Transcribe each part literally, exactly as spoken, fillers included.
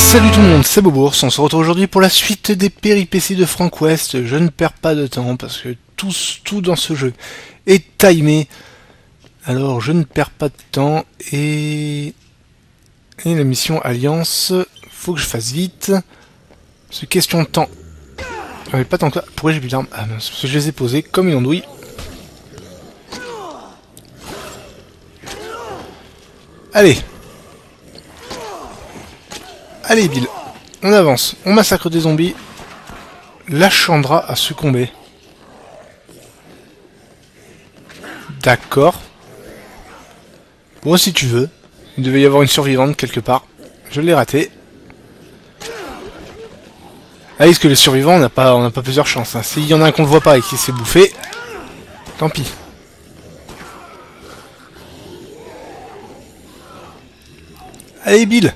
Salut tout le monde, c'est Bobours, on se retrouve aujourd'hui pour la suite des péripéties de Frank West. Je ne perds pas de temps parce que tout, tout dans ce jeu est timé. Alors je ne perds pas de temps et... Et la mission Alliance, faut que je fasse vite. C'est question de temps. J'en ai pas tant que ça. Pourquoi j'ai plus d'armes? Ah mince, parce que je les ai posées comme une andouille. Allez. Allez Bill, on avance, on massacre des zombies. La Chandra a succombé. D'accord. Bon, si tu veux. Il devait y avoir une survivante quelque part. Je l'ai raté. Ah, est-ce que les survivants, on n'a pas, on n'a pas plusieurs chances. Hein. S'il y en a un qu'on ne voit pas et qui s'est bouffé, tant pis. Allez Bill.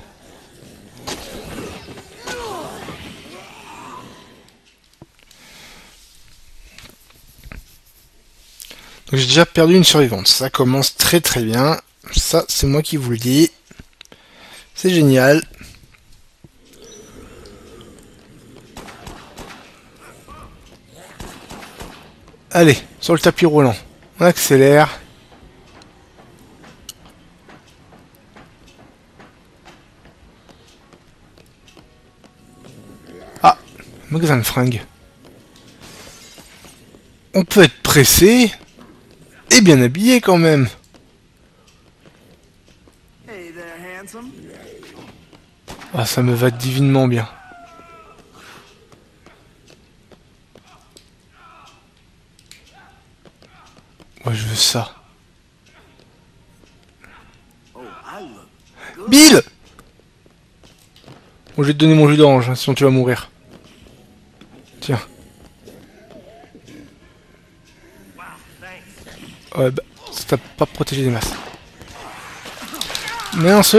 J'ai déjà perdu une survivante. Ça commence très très bien. Ça, c'est moi qui vous le dis. C'est génial. Allez, sur le tapis roulant. On accélère. Ah, magasin de fringues. On peut être pressé. Et bien habillé quand même. Ah, ça me va divinement bien. Ouais, je veux ça. Bill! Bon, je vais te donner mon jus d'orange, hein, sinon tu vas mourir. Tiens. Ouais, bah, ça t'a pas protégé des masses. Mince!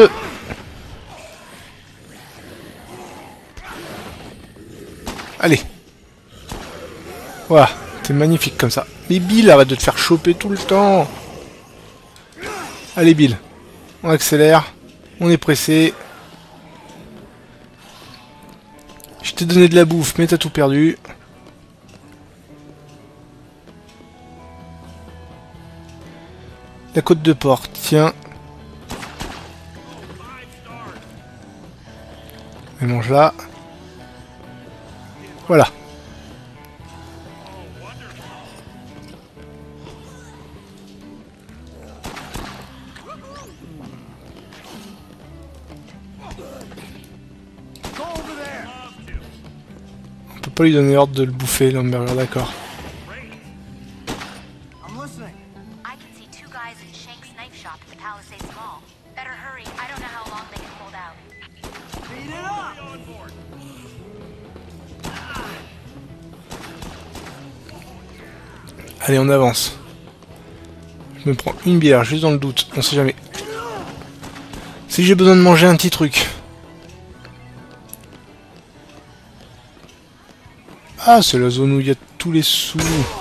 Allez! Voilà, t'es magnifique comme ça. Mais Bill, arrête de te faire choper tout le temps! Allez Bill, on accélère, on est pressé. Je t'ai donné de la bouffe, mais t'as tout perdu. La côte de porc, tiens. Et mange là. Voilà. On peut pas lui donner ordre de le bouffer, l'hamburger, d'accord. Allez, on avance. Je me prends une bière, juste dans le doute, on sait jamais. Si j'ai besoin de manger un petit truc. Ah, c'est la zone où il y a tous les sous.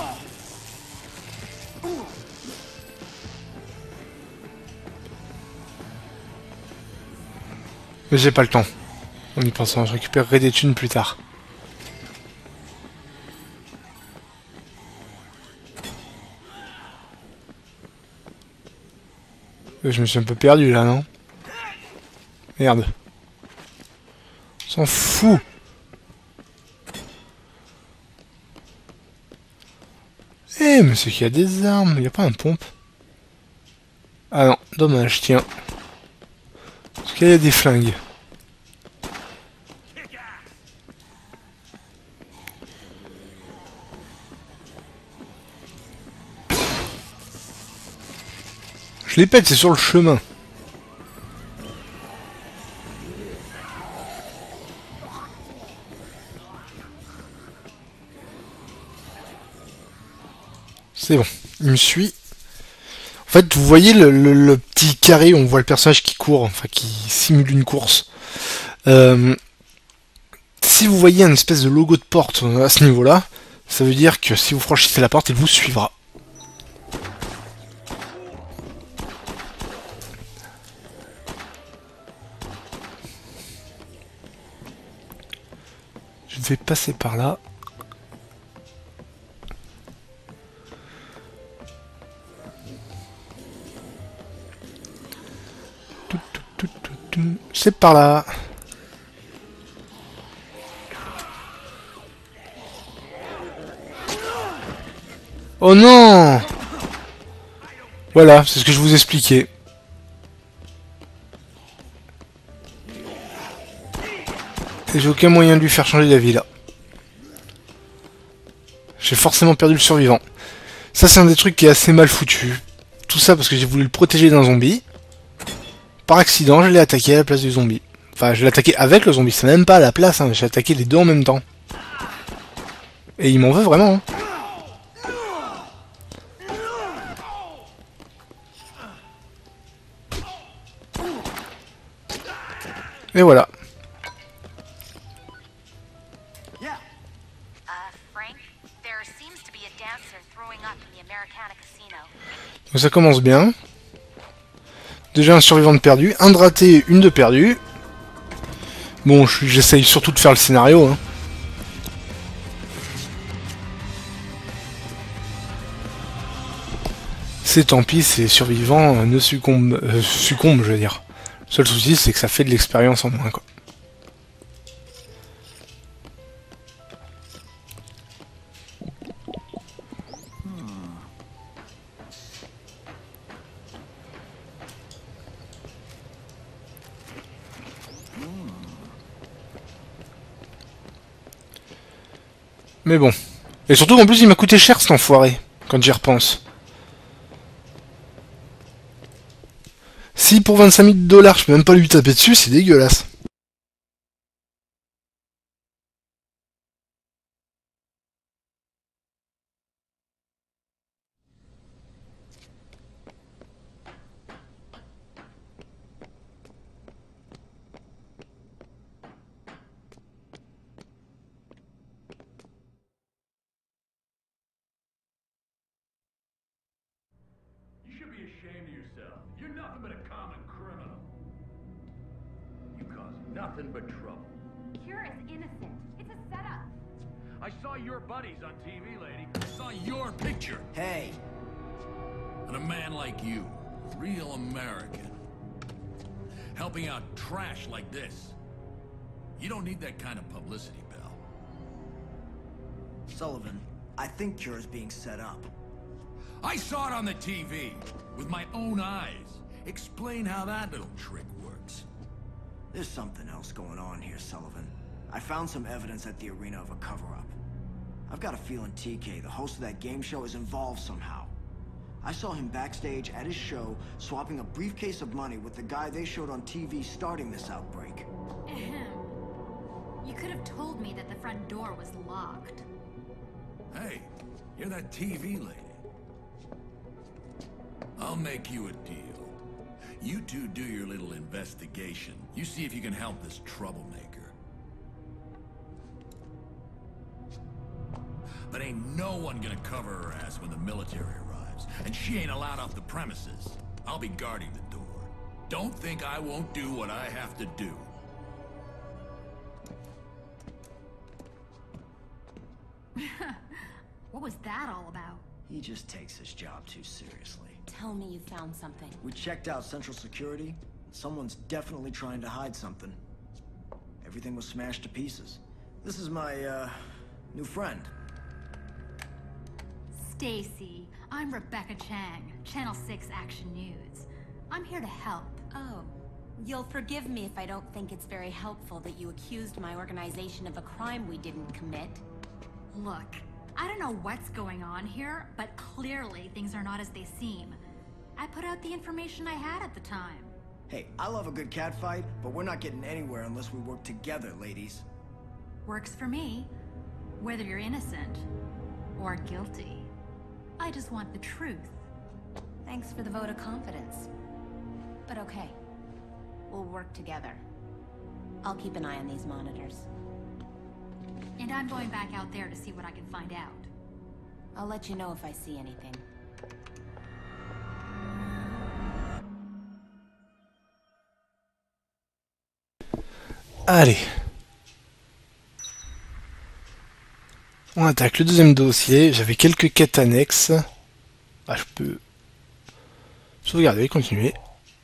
Mais j'ai pas le temps. On y pensera, je récupérerai des thunes plus tard. Je me suis un peu perdu là, non? Merde. On s'en fout. Eh, mais c'est qu'il y a des armes, il n'y a pas un pompe. Ah non, dommage, tiens. Parce qu'il y a des flingues. Je les pète, c'est sur le chemin. C'est bon, il me suit. En fait, vous voyez le, le, le petit carré où on voit le personnage qui court, enfin qui simule une course. Euh, si vous voyez un espèce de logo de porte à ce niveau-là, ça veut dire que si vous franchissez la porte, il vous suivra. Je vais passer par là. C'est par là. Oh non! Voilà, c'est ce que je vous expliquais. Et j'ai aucun moyen de lui faire changer d'avis là. J'ai forcément perdu le survivant. Ça c'est un des trucs qui est assez mal foutu. Tout ça parce que j'ai voulu le protéger d'un zombie. Par accident, je l'ai attaqué à la place du zombie. Enfin, je l'ai attaqué avec le zombie, c'est même pas à la place, hein. J'ai attaqué les deux en même temps. Et il m'en veut vraiment. Hein. Et voilà. Donc ça commence bien. Déjà un survivant de perdu, un de raté, une de perdu. Bon, j'essaye surtout de faire le scénario. Hein. C'est tant pis, ces survivants ne succombent, euh, succombent, je veux dire. Le seul souci, c'est que ça fait de l'expérience en moins, quoi. Mais bon. Et surtout qu'en plus il m'a coûté cher cet enfoiré, quand j'y repense. Si pour vingt-cinq mille dollars je peux même pas lui taper dessus, c'est dégueulasse. Nothing but trouble. Cure is innocent. It's a setup. I saw your buddies on T V, lady. I saw your picture. Hey. And a man like you, real American, helping out trash like this. You don't need that kind of publicity, Bill. Sullivan, I think Cure is being set up. I saw it on the T V, with my own eyes. Explain how that little trick works. There's something else going on here, Sullivan. I found some evidence at the arena of a cover-up. I've got a feeling T K, the host of that game show, is involved somehow. I saw him backstage at his show, swapping a briefcase of money with the guy they showed on T V starting this outbreak. Ahem. You could have told me that the front door was locked. Hey, you're that T V lady. I'll make you a deal. You two do your little investigation. You see if you can help this troublemaker. But ain't no one gonna cover her ass when the military arrives. And she ain't allowed off the premises. I'll be guarding the door. Don't think I won't do what I have to do. What was that all about? He just takes his job too seriously. Tell me you found something. We checked out Central Security. Someone's definitely trying to hide something. Everything was smashed to pieces. This is my, uh, new friend. Stacy, I'm Rebecca Chang, Channel six Action News. I'm here to help. Oh. You'll forgive me if I don't think it's very helpful that you accused my organization of a crime we didn't commit. Look, I don't know what's going on here, but clearly things are not as they seem. I put out the information I had at the time. Hey, I love a good catfight, but we're not getting anywhere unless we work together, ladies. Works for me, whether you're innocent or guilty. I just want the truth. Thanks for the vote of confidence. But okay. We'll work together. I'll keep an eye on these monitors. And I'm going back out there to see what I can find out. I'll let you know if I see anything. Allez. On attaque le deuxième dossier. J'avais quelques quêtes annexes. Ah, je peux sauvegarder, continuer.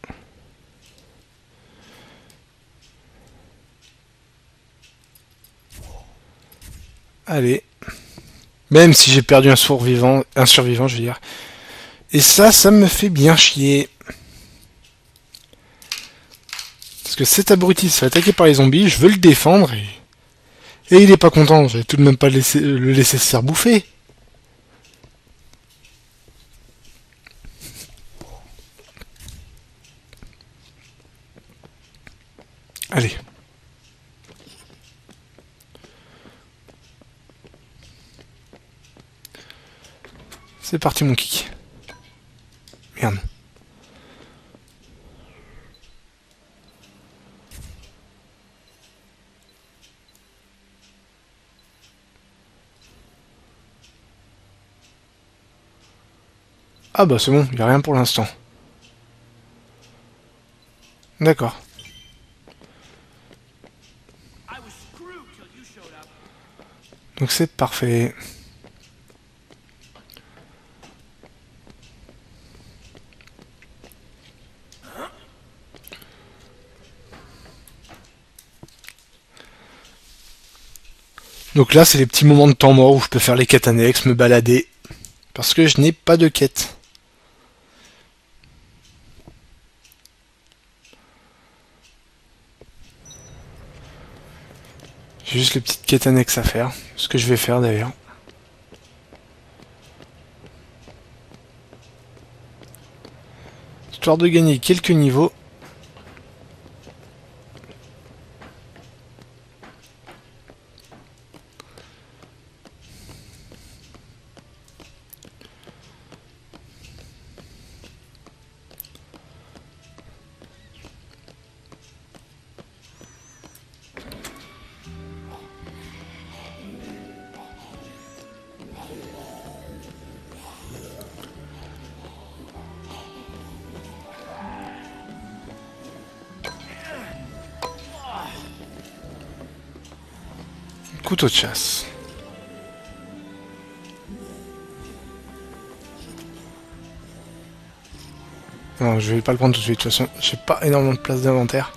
Allez. Même si j'ai perdu un survivant, un survivant, je veux dire. Et ça, ça me fait bien chier. Parce que cet abruti se fait attaquer par les zombies, je veux le défendre et... Et il est pas content, je vais tout de même pas laisser, le laisser se faire bouffer. Allez. C'est parti mon kick. Merde. Ah bah c'est bon, il n'y a rien pour l'instant. D'accord. Donc c'est parfait. Donc là c'est les petits moments de temps mort où je peux faire les quêtes annexes, me balader. Parce que je n'ai pas de quête. J'ai juste les petites quêtes annexes à faire. Ce que je vais faire d'ailleurs. Histoire de gagner quelques niveaux. Couteau de chasse. Non, je vais pas le prendre tout de suite. De toute façon, j'ai pas énormément de place d'inventaire.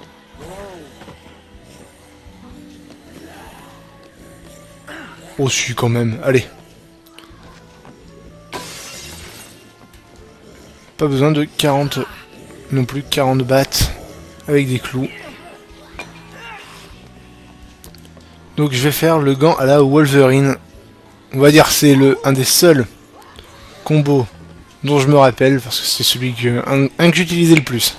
Oh, si, quand même. Allez. Pas besoin de quarante... Non plus quarante battes avec des clous. Donc je vais faire le gant à la Wolverine. On va dire c'est le un des seuls combos dont je me rappelle, parce que c'est celui que, un, un que j'utilisais le plus.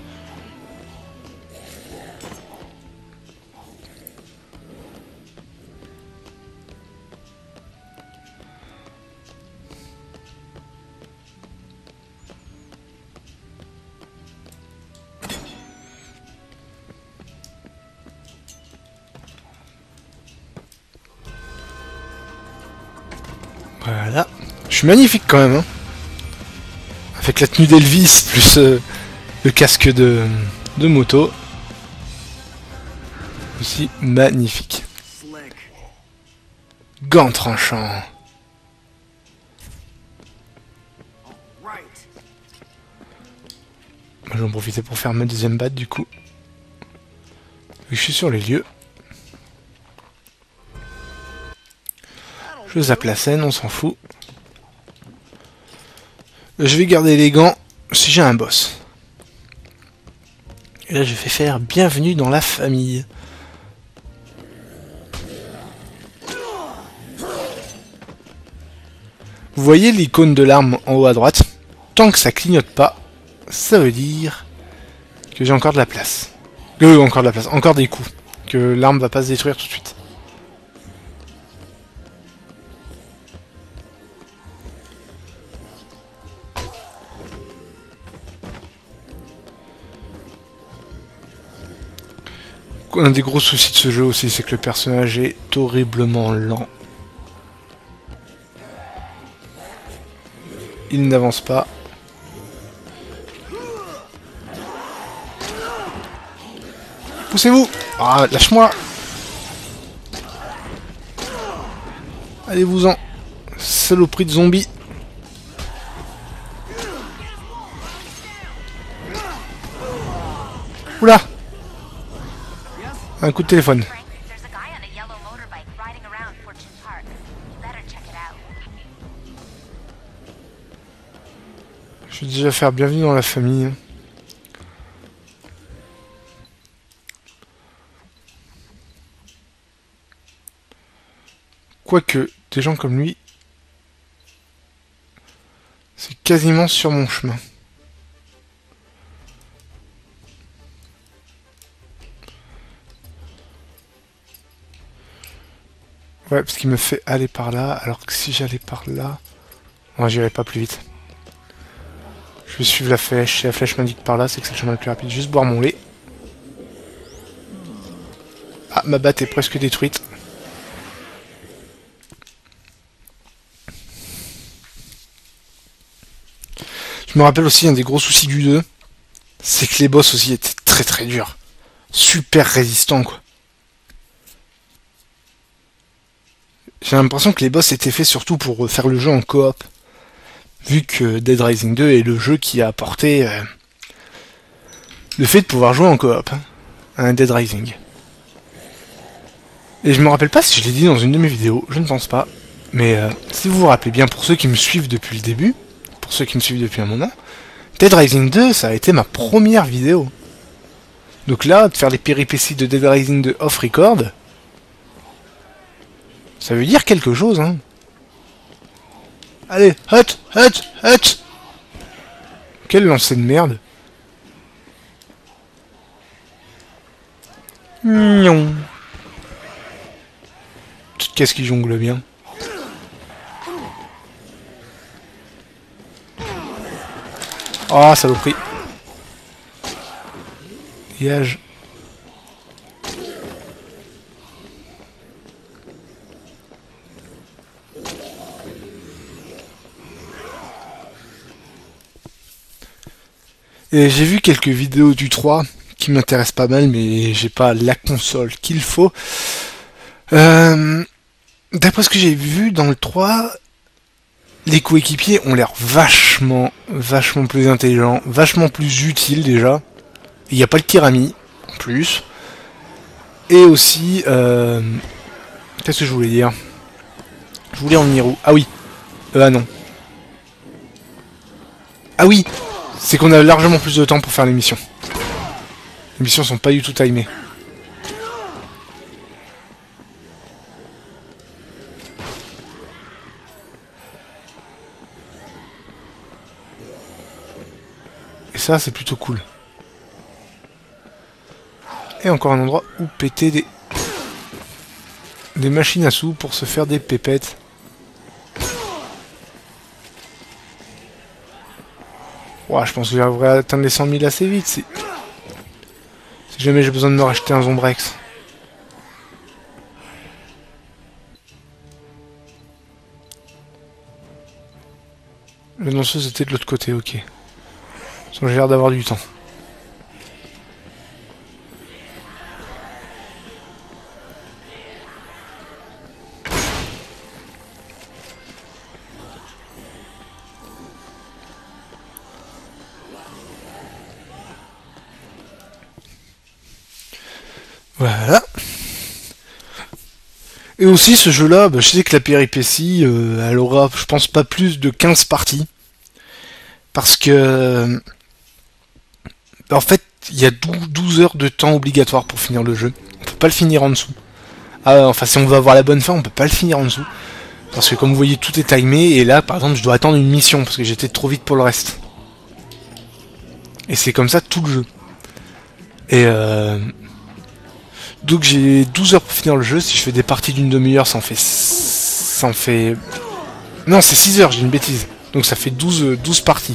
Voilà. Je suis magnifique quand même, hein. Avec la tenue d'Elvis, plus euh, le casque de, de moto. Aussi magnifique. Gant tranchant. Je vais en profiter pour faire ma deuxième batte du coup. Je suis sur les lieux. Je zappe la scène, on s'en fout. Je vais garder les gants si j'ai un boss. Et là je vais faire bienvenue dans la famille. Vous voyez l'icône de l'arme en haut à droite? Tant que ça clignote pas, ça veut dire que j'ai encore de la place. Euh, encore de la place, encore des coups. Que l'arme va pas se détruire tout de suite. Un des gros soucis de ce jeu aussi, c'est que le personnage est horriblement lent. Il n'avance pas. Poussez-vous! Ah, lâche-moi! Allez-vous-en. Saloperie de zombies. Oula! Un coup de téléphone. Frank, there's a guy on a yellow motorbike riding around Fortune Park. You better check it out. Je vais déjà faire bienvenue dans la famille. Quoique, des gens comme lui, c'est quasiment sur mon chemin. Ouais, parce qu'il me fait aller par là, alors que si j'allais par là... Non, j'irai pas plus vite. Je vais suivre la flèche, si la flèche m'indique par là, c'est que c'est le chemin le plus rapide. Juste boire mon lait. Ah, ma batte est presque détruite. Je me rappelle aussi un des gros soucis du deux, c'est que les boss aussi étaient très très durs. Super résistants, quoi. J'ai l'impression que les boss étaient faits surtout pour faire le jeu en coop. Vu que Dead Rising deux est le jeu qui a apporté euh, le fait de pouvoir jouer en coop hein, à un Dead Rising. Et je me rappelle pas si je l'ai dit dans une de mes vidéos, je ne pense pas. Mais euh, si vous vous rappelez bien, pour ceux qui me suivent depuis le début, pour ceux qui me suivent depuis un moment, Dead Rising deux, ça a été ma première vidéo. Donc là, de faire les péripéties de Dead Rising deux off-record, ça veut dire quelque chose, hein. Allez, hut, hut, hut. Quel lancer de merde. Non. Petite caisse qui jongle bien. Ah, oh, saloperie. Dégage. Et j'ai vu quelques vidéos du trois qui m'intéressent pas mal, mais j'ai pas la console qu'il faut. Euh, D'après ce que j'ai vu dans le trois, les coéquipiers ont l'air vachement, vachement plus intelligents, vachement plus utiles déjà. Il n'y a pas le Kirami, en plus. Et aussi, euh, qu'est-ce que je voulais dire? Je voulais en venir où? Ah oui. Euh, ah non. Ah oui. C'est qu'on a largement plus de temps pour faire les missions. Les missions sont pas du tout timées. Et ça, c'est plutôt cool. Et encore un endroit où péter des... des machines à sous pour se faire des pépettes. Ouah, je pense que j'arriverai à atteindre les cent mille assez vite. Si, si jamais j'ai besoin de me racheter un Zombrex. Le lanceuse était de l'autre côté, ok. J'ai l'air d'avoir du temps. Voilà. Et aussi ce jeu-là, bah, je sais que la péripétie, euh, elle aura, je pense, pas plus de quinze parties. Parce que... En fait, il y a douze heures de temps obligatoire pour finir le jeu. On peut pas le finir en dessous. Ah, enfin, si on veut avoir la bonne fin, on peut pas le finir en dessous. Parce que comme vous voyez, tout est timé. Et là, par exemple, je dois attendre une mission. Parce que j'étais trop vite pour le reste. Et c'est comme ça tout le jeu. Et euh... Donc j'ai douze heures pour finir le jeu. Si je fais des parties d'une demi-heure, ça en fait... Ça en fait... Non, c'est six heures, j'ai une bêtise. Donc ça fait douze, douze parties.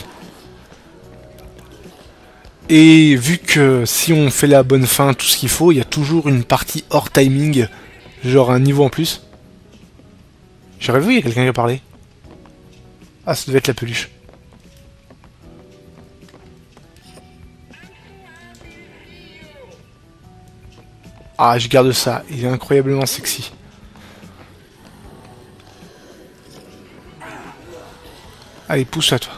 Et vu que si on fait la bonne fin, tout ce qu'il faut, il y a toujours une partie hors timing, genre un niveau en plus. J'aurais vu, il y a quelqu'un qui a parlé. Ah, ça devait être la peluche. Ah, je garde ça, il est incroyablement sexy. Allez, pousse à toi.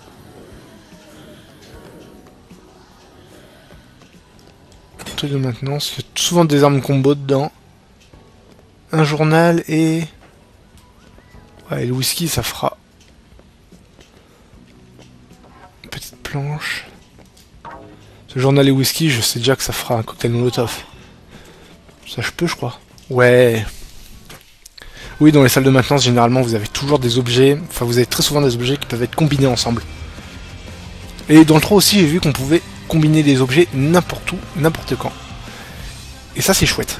Truc de maintenance, il y a souvent des armes combo dedans. Un journal et... Ouais, le whisky, ça fera... Une petite planche. Ce journal et whisky, je sais déjà que ça fera un cocktail molotov. Ça, je peux, je crois. Ouais. Oui, dans les salles de maintenance, généralement, vous avez toujours des objets... Enfin, vous avez très souvent des objets qui peuvent être combinés ensemble. Et dans le trois aussi, j'ai vu qu'on pouvait combiner des objets n'importe où, n'importe quand. Et ça, c'est chouette.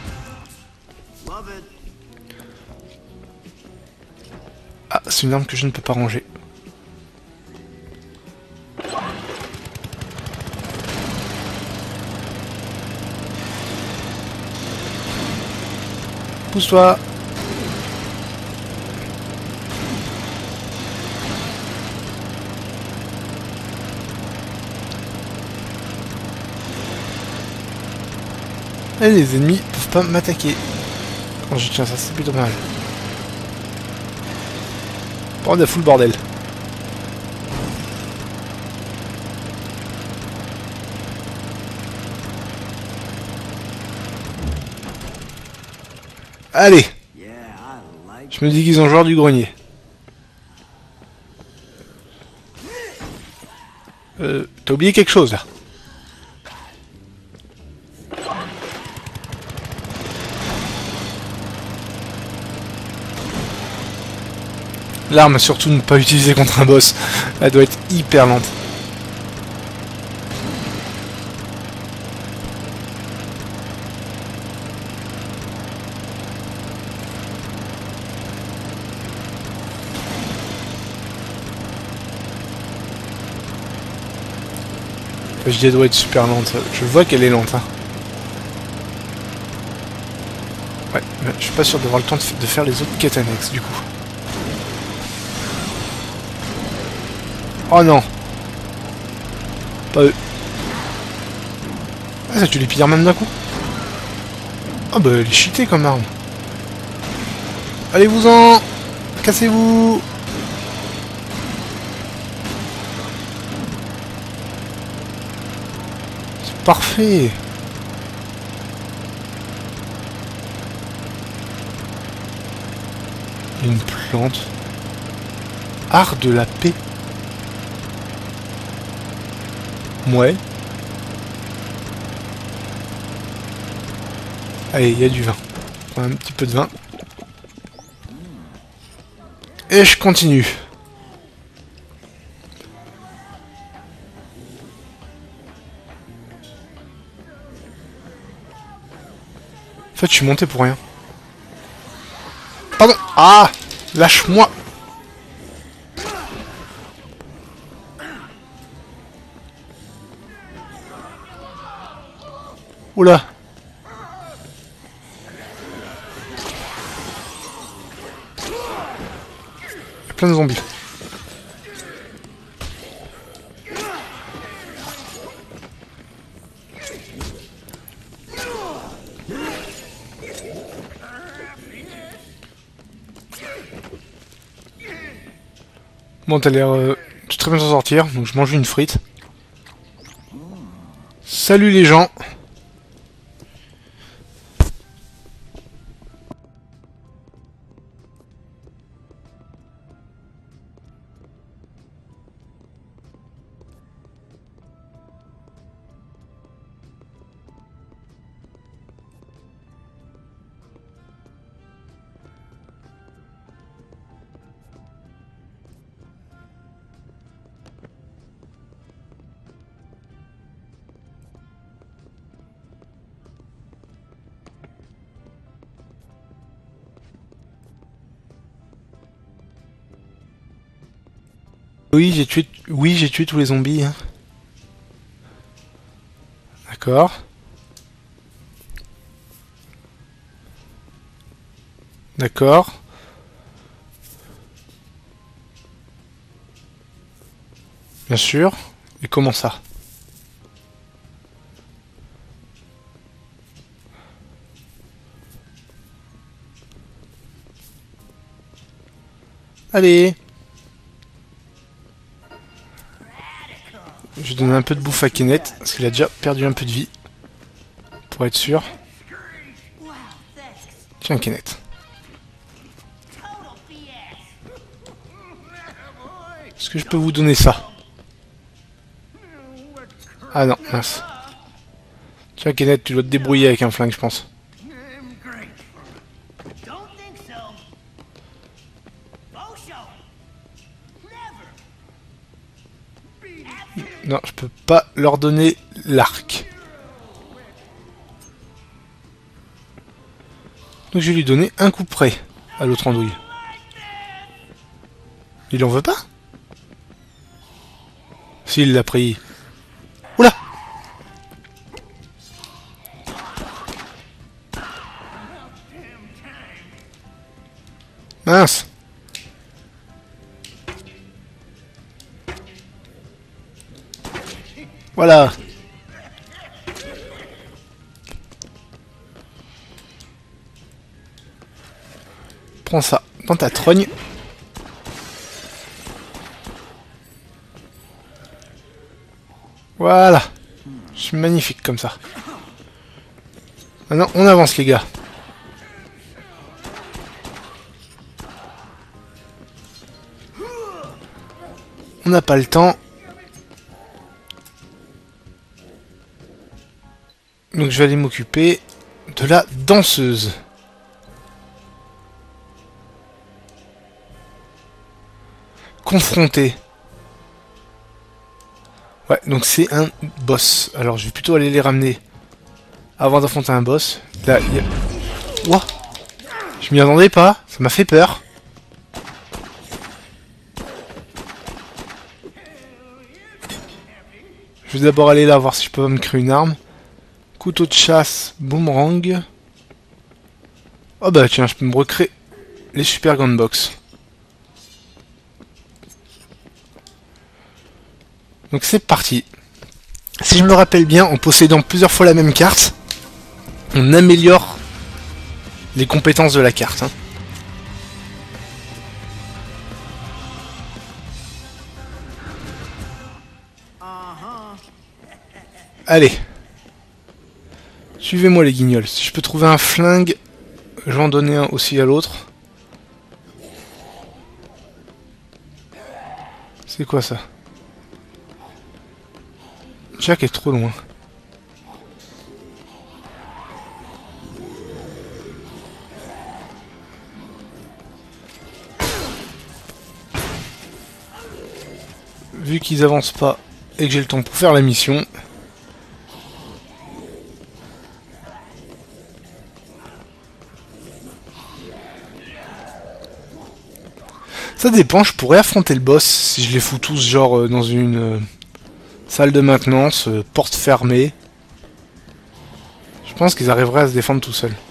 Ah, c'est une arme que je ne peux pas ranger. Pousse-toi. Et les ennemis peuvent pas m'attaquer. Oh, je tiens ça, c'est plutôt mal. Par contre, il y a full bordel. Allez. Je me dis qu'ils ont joueur du grenier. Euh, t'as oublié quelque chose là. L'arme, surtout ne pas utiliser contre un boss. Elle doit être hyper lente. Je dis elle doit être super lente. Je vois qu'elle est lente. Hein. Ouais, mais je suis pas sûr d'avoir le temps de faire les autres quêtes annexes du coup. Oh non. Pas eux. Ah, ça tue les pilleurs même d'un coup. Ah bah elle est cheatée comme arme. Allez-vous-en. Cassez-vous. C'est parfait. Une plante. Art de la paix. Ouais. Allez, il y a du vin. Un petit peu de vin. Et je continue. En fait, je suis monté pour rien. Pardon. Ah, lâche-moi. Oula. Il y a plein de zombies. Bon, t'as l'air euh, de très bien s'en sortir, donc je mange une frite. Salut les gens. Oui, j'ai tué, oui, j'ai tué tous les zombies. Hein. D'accord. D'accord. Bien sûr. Et comment ça? Allez. vais donner un peu de bouffe à Kenneth, parce qu'il a déjà perdu un peu de vie. Pour être sûr. Tiens, Kenneth. Est-ce que je peux vous donner ça? Ah non, mince. Tiens, Kenneth, tu dois te débrouiller avec un flingue, je pense. Non, je peux pas leur donner l'arc. Donc je vais lui donner un coup près à l'autre andouille. Il en veut pas? S'il l'a pris. Oula! Mince! Voilà! Prends ça dans ta trogne. Voilà. Je suis magnifique comme ça. Maintenant, on avance les gars. On n'a pas le temps. Donc je vais aller m'occuper de la danseuse. Confronter. Ouais, donc c'est un boss. Alors je vais plutôt aller les ramener avant d'affronter un boss. Là, il y a... Ouah, je m'y attendais pas, ça m'a fait peur. Je vais d'abord aller là voir si je peux me créer une arme. Couteau de chasse, boomerang. Oh bah tiens, je peux me recréer les super gunbox. Donc c'est parti. Si je me rappelle bien, en possédant plusieurs fois la même carte, on améliore les compétences de la carte. Hein. Allez. Suivez-moi les guignols. Si je peux trouver un flingue, je vais en donner un aussi à l'autre. C'est quoi ça? Jack est trop loin. Vu qu'ils avancent pas et que j'ai le temps pour faire la mission... Ça dépend, je pourrais affronter le boss si je les fous tous genre euh, dans une euh, salle de maintenance, euh, porte fermée. Je pense qu'ils arriveraient à se défendre tout seuls.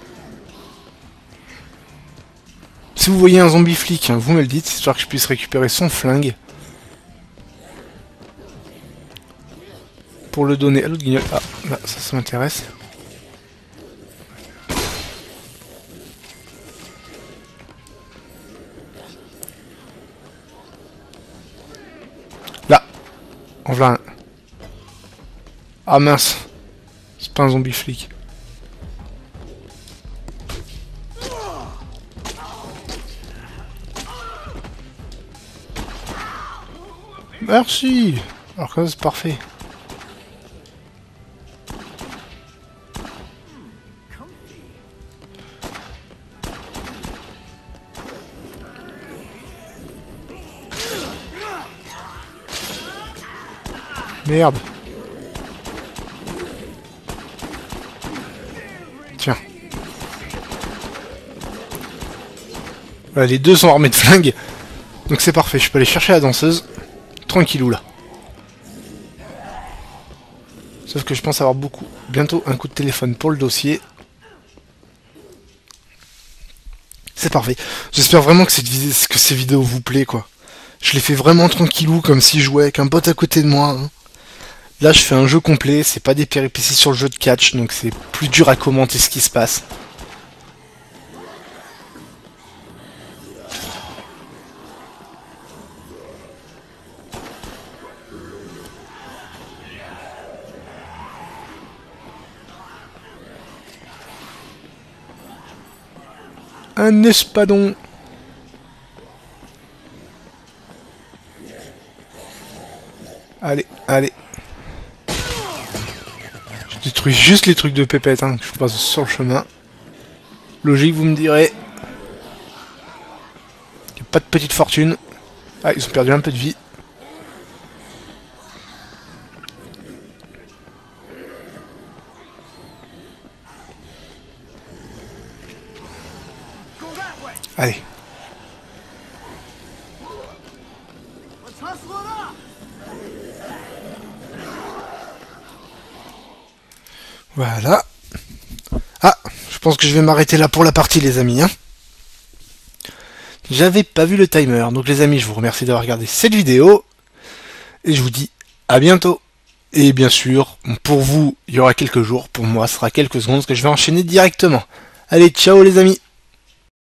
Si vous voyez un zombie flic, hein, vous me le dites, histoire que je puisse récupérer son flingue. Pour le donner à l'autre guignol. Ah, là, ça, ça m'intéresse. Là. En voilà un. Ah mince. C'est pas un zombie flic. Merci. Alors que c'est parfait. Merde. Tiens. Voilà, les deux sont armés de flingues. Donc c'est parfait, je peux aller chercher la danseuse. Tranquillou là. Sauf que je pense avoir beaucoup, bientôt un coup de téléphone pour le dossier. C'est parfait. J'espère vraiment que, cette vid que ces vidéos vous plaît, quoi. Je les fais vraiment tranquillou, comme si je jouais avec un pote à côté de moi. Hein. Là, je fais un jeu complet, c'est pas des péripéties sur le jeu de catch, donc c'est plus dur à commenter ce qui se passe. Un espadon. Allez, allez. Je détruis juste les trucs de pépette hein, que je passe sur le chemin. Logique, vous me direz. Il n'y a pas de petite fortune. Ah, ils ont perdu un peu de vie. Allez. Voilà. Ah, je pense que je vais m'arrêter là pour la partie les amis. Hein. J'avais pas vu le timer. Donc les amis, je vous remercie d'avoir regardé cette vidéo. Et je vous dis à bientôt. Et bien sûr, pour vous, il y aura quelques jours. Pour moi, ce sera quelques secondes que je vais enchaîner directement. Allez, ciao les amis.